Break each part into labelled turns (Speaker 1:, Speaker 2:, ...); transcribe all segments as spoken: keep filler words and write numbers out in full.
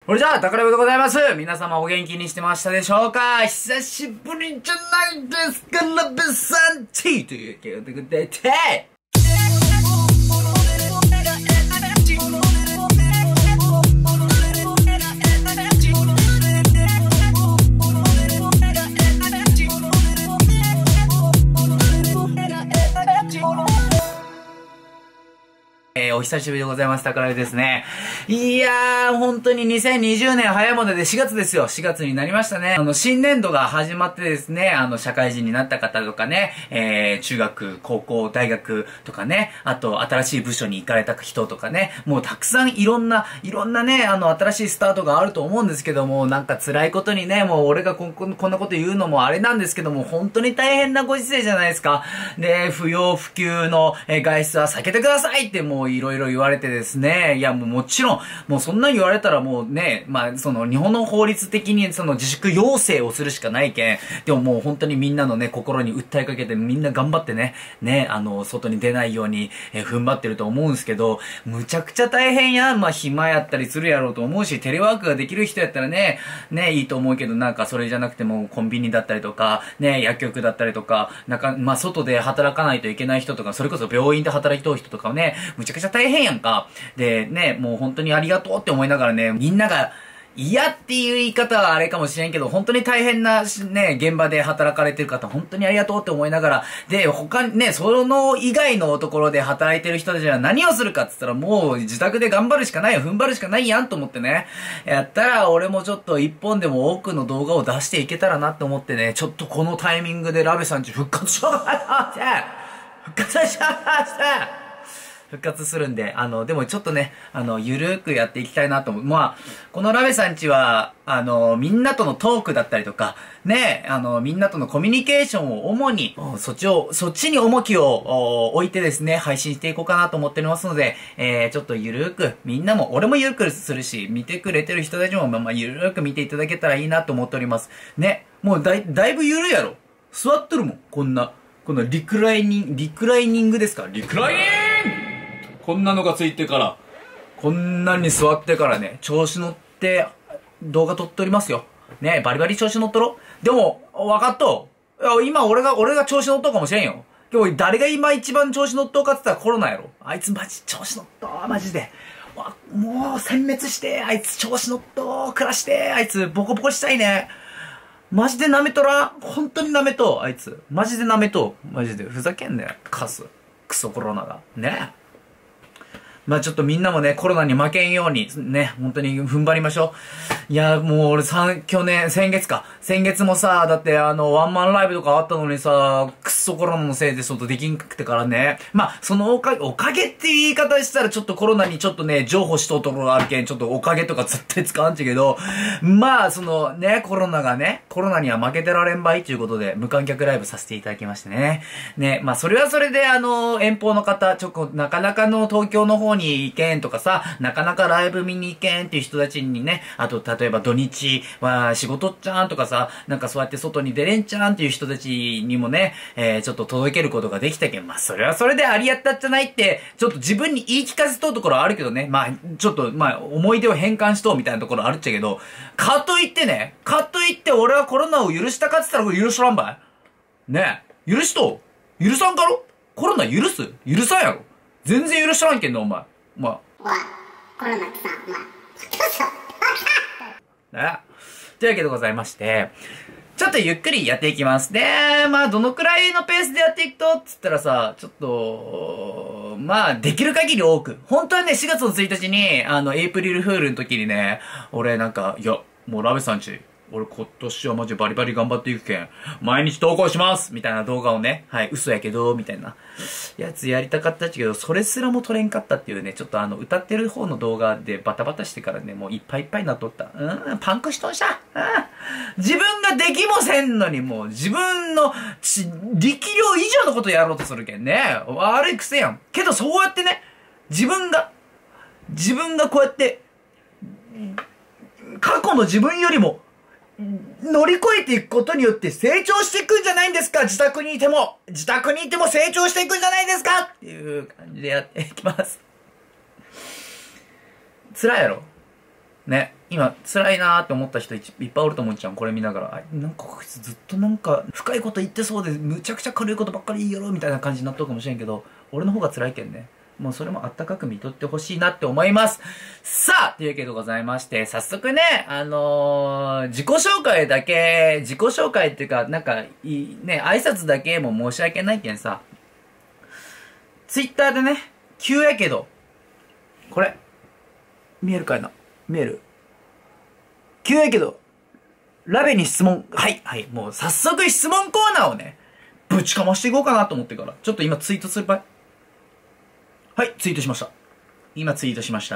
Speaker 1: それじゃあ、宝部でございます。皆様お元気にしてましたでしょうか？久しぶりじゃないですか、ラベさんちということで、で、えー、お久しぶりでございます。宝部ですね。いやー、本当ににせんにじゅうねん早いものでしがつですよ。しがつになりましたね。あの、新年度が始まってですね、あの、社会人になった方とかね、えー、中学、高校、大学とかね、あと、新しい部署に行かれた人とかね、もうたくさんいろんな、いろんなね、あの、新しいスタートがあると思うんですけども、なんか辛いことにね、もう俺がこ、こんなこと言うのもあれなんですけども、本当に大変なご時世じゃないですか。で、不要不急の、えー、外出は避けてくださいってもういろいろ言われてですね、いやもうもちろん、もうそんな言われたらもうね、まあその日本の法律的にその自粛要請をするしかないけん、でももう本当にみんなのね、心に訴えかけてみんな頑張ってね、ね、あの、外に出ないように、えー、踏ん張ってると思うんですけど、むちゃくちゃ大変や、まあ暇やったりするやろうと思うし、テレワークができる人やったらね、ね、いいと思うけど、なんかそれじゃなくてもコンビニだったりとか、ね、薬局だったりとか、なんか、まあ外で働かないといけない人とか、それこそ病院で働きとう人とかね、むちゃくちゃ大変やんか。で、ね、もう本当にありがとうって思いながらね、みんなが嫌っていう言い方はあれかもしれんけど、本当に大変なね、現場で働かれてる方、本当にありがとうって思いながら、で、他にね、その以外のところで働いてる人たちは何をするかって言ったら、もう自宅で頑張るしかないよ、踏ん張るしかないやんと思ってね、やったら俺もちょっと一本でも多くの動画を出していけたらなって思ってね、ちょっとこのタイミングでラベさんち復活しようかなって復活しようかなって復活するんで、あの、でもちょっとね、あの、ゆるーくやっていきたいなと思う。まあ、このラベさんちは、あの、みんなとのトークだったりとか、ね、あの、みんなとのコミュニケーションを主に、そっちを、そっちに重きを置いてですね、配信していこうかなと思っておりますので、えー、ちょっとゆるーく、みんなも、俺もゆるくするし、見てくれてる人たちも、まあまあ、ゆるーく見ていただけたらいいなと思っております。ね、もうだい、だいぶゆるいやろ。座っとるもん、こんな。このリクライニング、リクライニングですか？リクライニングこんなのがついてから、こんなに座ってからね、調子乗って動画撮っておりますよ。ね、バリバリ調子乗っとろ。でも、わかっと。今俺が、俺が調子乗っとうかもしれんよ。今日誰が今一番調子乗っとうかって言ったらコロナやろ。あいつマジ調子乗っとう、マジで。わもう殲滅して、あいつ調子乗っとう、暮らして、あいつボコボコしたいね。マジで舐めとらん。本当に舐めとう、あいつ。マジで舐めとう。マジで。ふざけんなよ。カス。クソコロナが。ね。まあちょっとみんなもね、コロナに負けんように、ね、本当に踏ん張りましょう。いや、もう俺さ、去年、先月か。先月もさ、だってあの、ワンマンライブとかあったのにさ、くっそコロナのせいで外できんくてからね。まあ、そのおかげ、おかげっていう言い方したらちょっとコロナにちょっとね、譲歩しとうところがあるけん、ちょっとおかげとか絶対使わんちゃけど、まあ、そのね、コロナがね、コロナには負けてられんばいということで、無観客ライブさせていただきましてね。ね、まあ、それはそれであの、遠方の方、ちょっとなかなかの東京の方にに行けんとかさ、なかなかライブ見に行けんっていう人たちにね、あと例えば土日は仕事っちゃんとかさ、なんかそうやって外に出れんちゃんっていう人たちにもね、えー、ちょっと届けることができたけん、まあそれはそれでありやったっちゃないって、ちょっと自分に言い聞かせとうところはあるけどね、まあちょっとまあ思い出を変換しとうみたいなところあるっちゃけど、かといってね、かといって俺はコロナを許したかって言ったらこれ許しらんばいねえ、許しとう許さんかろコロナ許す許さんやろ全然許しらんけんな、お前。まあ。
Speaker 2: おい、コロナってさ、お前、
Speaker 1: ね。というわけでございまして、ちょっとゆっくりやっていきます。で、まあ、どのくらいのペースでやっていくと、つったらさ、ちょっと、まあ、できる限り多く。本当はね、しがつのついたちに、あの、エイプリルフールの時にね、俺なんか、いや、もうラベさんち、俺今年はマジバリバリ頑張っていくけん、毎日投稿しますみたいな動画をね、はい、嘘やけど、みたいな、やつやりたかったっちゃけど、それすらも撮れんかったっていうね、ちょっとあの、歌ってる方の動画でバタバタしてからね、もういっぱいいっぱいになっとった。うん、パンクしとんしゃ。うん。自分ができもせんのにもう、自分のち、力量以上のことやろうとするけんね。悪い癖やん。けどそうやってね、自分が、自分がこうやって、過去の自分よりも、乗り越えていくことによって成長していくんじゃないんですか。自宅にいても自宅にいても成長していくんじゃないですかっていう感じでやっていきます。辛いやろね、今、辛いなーって思った人いっぱいおると思っちゃう。これ見ながら。あ、なんかこいつずっとなんか、深いこと言ってそうで、むちゃくちゃ軽いことばっかり言いよろみたいな感じになっとるかもしれんけど、俺の方が辛いけんね。もうそれもあったかく見とってほしいなって思います。さあというわけでございまして、早速ね、あのー、自己紹介だけ、自己紹介っていうか、なんか、いい、ね、挨拶だけも申し訳ないけんさ、ツイッターでね、急やけど、これ、見えるかいな？見える？急やけど、ラベに質問、はい、はい、もう早速質問コーナーをね、ぶちかましていこうかなと思ってから、ちょっと今ツイートする場合。はい、ツイートしました。今ツイートしました。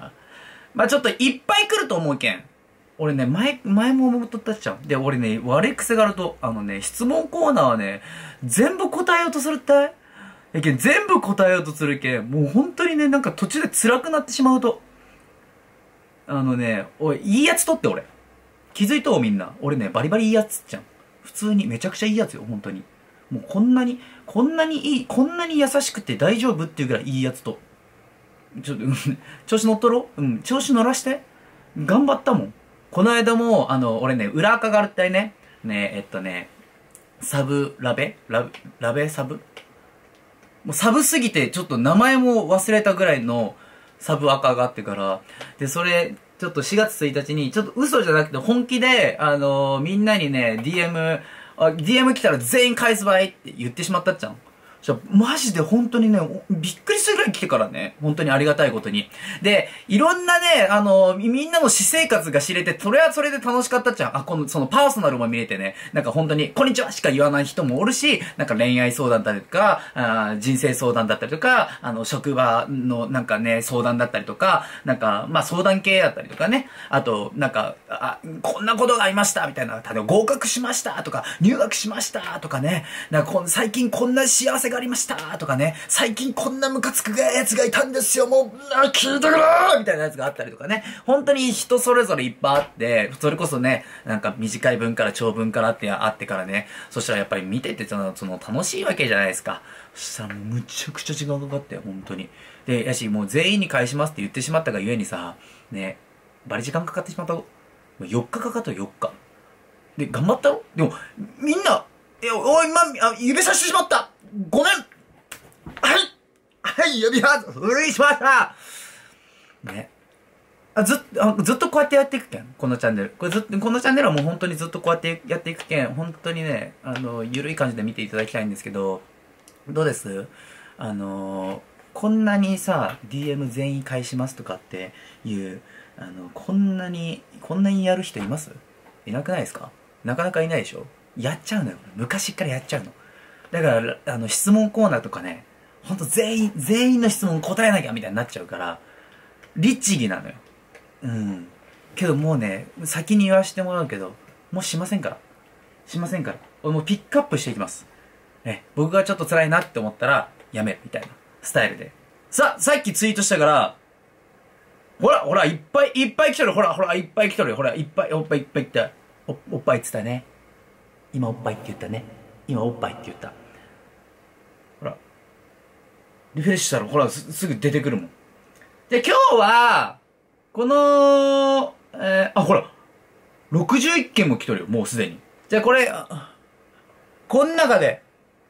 Speaker 1: まあちょっといっぱい来ると思うけん。俺ね、前、前も思っとったっちゃう。で、俺ね、悪い癖があると、あのね、質問コーナーはね、全部答えようとするったい。やけん、全部答えようとするけん、もう本当にね、なんか途中で辛くなってしまうと。あのね、おい、いいやつとって俺。気づいとうみんな。俺ね、バリバリいいやつっちゃん。普通にめちゃくちゃいいやつよ、本当に。もうこんなに、こんなにいい、こんなに優しくて大丈夫っていうぐらいいいやつと。ちょっと、調子乗っとろ？うん、調子乗らして。頑張ったもん。この間も、あの、俺ね、裏垢があるったいね。ねえ、えっとね、サブ、ラベラ、ラベサブもうサブすぎて、ちょっと名前も忘れたぐらいのサブ垢があってから。で、それ、ちょっとしがつついたちに、ちょっと嘘じゃなくて本気で、あのー、みんなにね、ディーエム、あ、ディーエム 来たら全員返す場合って言ってしまったっちゃん。じゃマジで本当にね、びっくりするぐらい来てからね、本当にありがたいことに。で、いろんなね、あの、みんなの私生活が知れて、それはそれで楽しかったっちゃん。あ、この、そのパーソナルも見れてね、なんか本当に、こんにちはしか言わない人もおるし、なんか恋愛相談だったりとか、あ人生相談だったりとか、あの、職場のなんかね、相談だったりとか、なんか、まあ相談系だったりとかね、あと、なんか、あ、こんなことがありましたみたいな、例えば合格しましたとか、入学しましたとかね、なんかこん最近こんな幸せがありましたとかね、最近こんなムカつくやつがいたんですよ、もう、聞いてくれーみたいなやつがあったりとかね、本当に人それぞれいっぱいあって、それこそね、なんか短い文から長文からってあってからね、そしたらやっぱり見ててその、その楽しいわけじゃないですか。そしたらもうむちゃくちゃ時間かかったよ、本当に。で、やし、もう全員に返しますって言ってしまったがゆえにさ、ね、バリ時間かかってしまったよっかかかったよ、よっか。で、頑張ったろ？でも、みんな、え、おい、ま、あ、指さしてしまったごめんはいはい、指輪古いしましたね。あ、ずっと、あ、ずっとこうやってやっていくけん。このチャンネル。これずっと、このチャンネルはもう本当にずっとこうやってやっていくけん、本当にね、あの、ゆるい感じで見ていただきたいんですけど、どうです？あの、こんなにさ、ディーエム 全員返しますとかっていう、あの、こんなに、こんなにやる人います？いなくないですか？なかなかいないでしょ？やっちゃうのよ。昔からやっちゃうの。だから、あの、質問コーナーとかね、ほんと全員、全員の質問答えなきゃみたいになっちゃうから、律儀なのよ。うん。けどもうね、先に言わせてもらうけど、もうしませんから。しませんから。俺もうピックアップしていきます。ね、僕がちょっと辛いなって思ったら、やめるみたいなスタイルで。さ、さっきツイートしたから、ほら、ほら、いっぱいいっぱい来とる。ほら、ほら、いっぱい来とるよ。ほら、いっぱい、おっぱいいっぱい来た。お、おっぱいって言ったね。今おっぱいって言ったね。今おっぱいって言った。ほら。リフレッシュしたら、ほら、す、すぐ出てくるもん。で、今日は、この、えー、あ、ほら。ろくじゅういっけんも来とるよ。もうすでに。じゃあこれ、こん中で。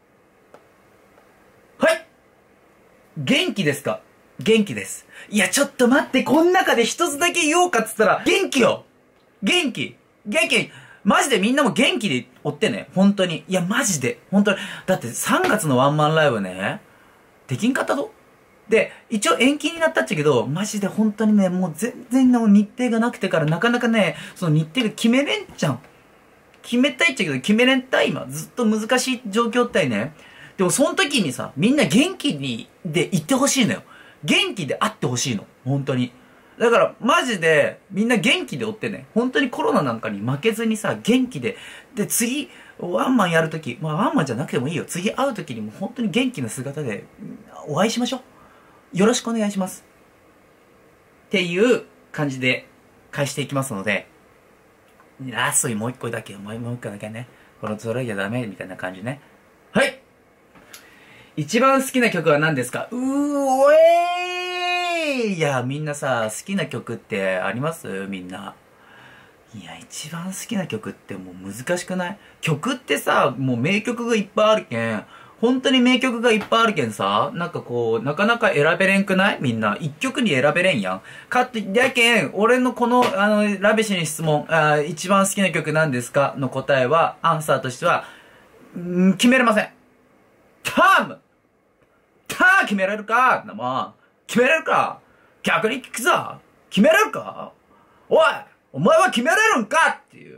Speaker 1: はい。元気ですか？元気です。いや、ちょっと待って、こん中で一つだけ言おうかっつったら、元気よ！元気元気マジでみんなも元気でおってね。本当に。いや、マジで。本当に。だってさんがつのワンマンライブね、できんかったぞ。で、一応延期になったっちゃけど、マジで本当にね、もう全然の日程がなくてからなかなかね、その日程が決めれんじゃん。決めたいっちゃけど、決めれんたい今。ずっと難しい状況ったいね。でもその時にさ、みんな元気に、で行ってほしいのよ。元気であってほしいの。本当に。だから、マジで、みんな元気でおってね。本当にコロナなんかに負けずにさ、元気で。で、次、ワンマンやるとき、まあワンマンじゃなくてもいいよ。次会うときにも本当に元気な姿で、お会いしましょう。よろしくお願いします。っていう感じで返していきますので、ラストにもう一個だけ、もう一個だけね。このそれじゃダメみたいな感じね。はい一番好きな曲は何ですか？うーおえいや、みんなさ、好きな曲ってありますみんな。いや、一番好きな曲ってもう難しくない？曲ってさ、もう名曲がいっぱいあるけん、本当に名曲がいっぱいあるけんさ、なんかこう、なかなか選べれんくない？みんな。一曲に選べれんやん。かって、やけん、俺のこの、あの、ラビシに質問、あ一番好きな曲なんですかの答えは、アンサーとしては、ん決めれません。タームター決めれるかなもん。決めれるか逆に聞くぞ決めれるかおいお前は決めれるんかっていう。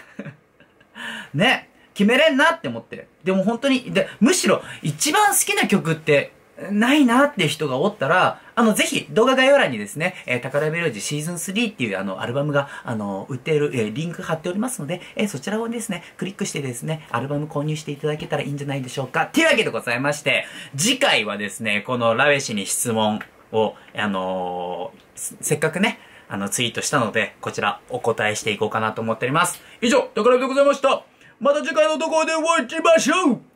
Speaker 1: ね。決めれんなって思って。でも本当に、で、むしろ一番好きな曲ってないなって人がおったら、あの、ぜひ動画概要欄にですね、えー、宝メロディシーズンスリーっていうあの、アルバムが、あの、売っている、えー、リンク貼っておりますので、えー、そちらをですね、クリックしてですね、アルバム購入していただけたらいいんじゃないでしょうか。っていうわけでございまして、次回はですね、このラベシに質問を、あのー、せっかくね、あの、ツイートしたので、こちらお答えしていこうかなと思っております。以上、宝でございました。また次回のところでお会いしましょう。